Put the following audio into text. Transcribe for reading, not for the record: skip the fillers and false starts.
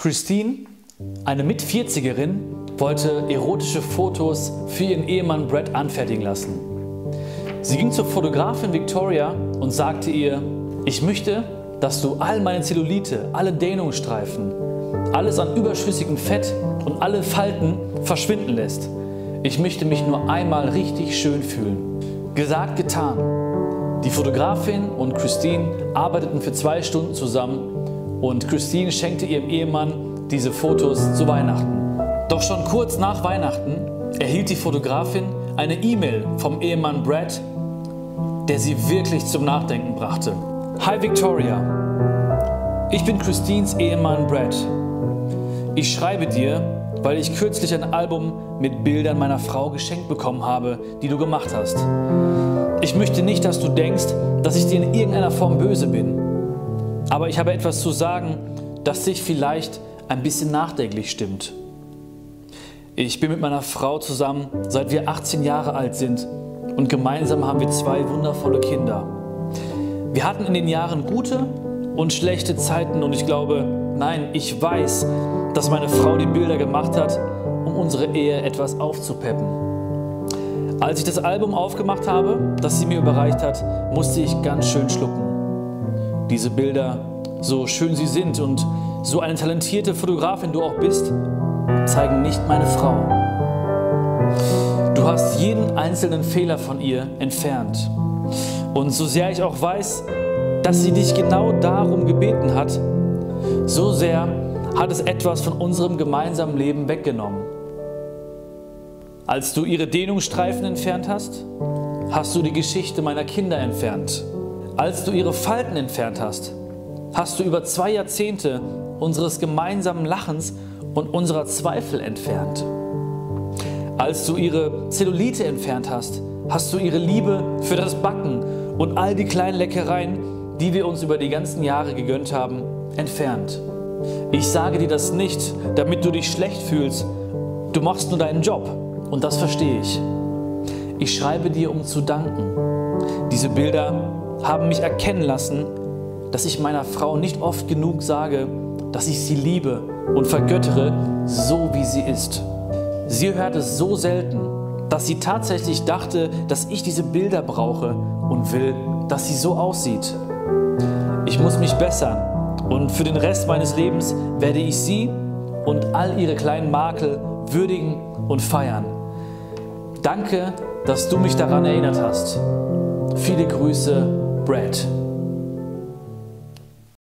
Christine, eine Mit-40erin, wollte erotische Fotos für ihren Ehemann Brad anfertigen lassen. Sie ging zur Fotografin Victoria und sagte ihr: Ich möchte, dass du all meine Zellulite, alle Dehnungsstreifen, alles an überschüssigem Fett und alle Falten verschwinden lässt. Ich möchte mich nur einmal richtig schön fühlen. Gesagt, getan. Die Fotografin und Christine arbeiteten für 2 Stunden zusammen und Christine schenkte ihrem Ehemann diese Fotos zu Weihnachten. Doch schon kurz nach Weihnachten erhielt die Fotografin eine E-Mail vom Ehemann Brad, der sie wirklich zum Nachdenken brachte. Hi Victoria, ich bin Christines Ehemann Brad. Ich schreibe dir, weil ich kürzlich ein Album mit Bildern meiner Frau geschenkt bekommen habe, die du gemacht hast. Ich möchte nicht, dass du denkst, dass ich dir in irgendeiner Form böse bin. Aber ich habe etwas zu sagen, das dich vielleicht ein bisschen nachdenklich stimmt. Ich bin mit meiner Frau zusammen, seit wir 18 Jahre alt sind, und gemeinsam haben wir 2 wundervolle Kinder. Wir hatten in den Jahren gute und schlechte Zeiten und ich glaube, nein, ich weiß, dass meine Frau die Bilder gemacht hat, um unsere Ehe etwas aufzupeppen. Als ich das Album aufgemacht habe, das sie mir überreicht hat, musste ich ganz schön schlucken. Diese Bilder, so schön sie sind und so eine talentierte Fotografin du auch bist, zeigen nicht meine Frau. Du hast jeden einzelnen Fehler von ihr entfernt. Und so sehr ich auch weiß, dass sie dich genau darum gebeten hat, so sehr hat es etwas von unserem gemeinsamen Leben weggenommen. Als du ihre Dehnungsstreifen entfernt hast, hast du die Geschichte meiner Kinder entfernt. Als du ihre Falten entfernt hast, hast du über 2 Jahrzehnte unseres gemeinsamen Lachens und unserer Zweifel entfernt. Als du ihre Zellulite entfernt hast, hast du ihre Liebe für das Backen und all die kleinen Leckereien, die wir uns über die ganzen Jahre gegönnt haben, entfernt. Ich sage dir das nicht, damit du dich schlecht fühlst. Du machst nur deinen Job und das verstehe ich. Ich schreibe dir, um zu danken. Diese Bilder haben mich erkennen lassen, dass ich meiner Frau nicht oft genug sage, dass ich sie liebe und vergöttere, so wie sie ist. Sie hört es so selten, dass sie tatsächlich dachte, dass ich diese Bilder brauche und will, dass sie so aussieht. Ich muss mich bessern und für den Rest meines Lebens werde ich sie und all ihre kleinen Makel würdigen und feiern. Danke, dass du mich daran erinnert hast. Viele Grüße, Brad.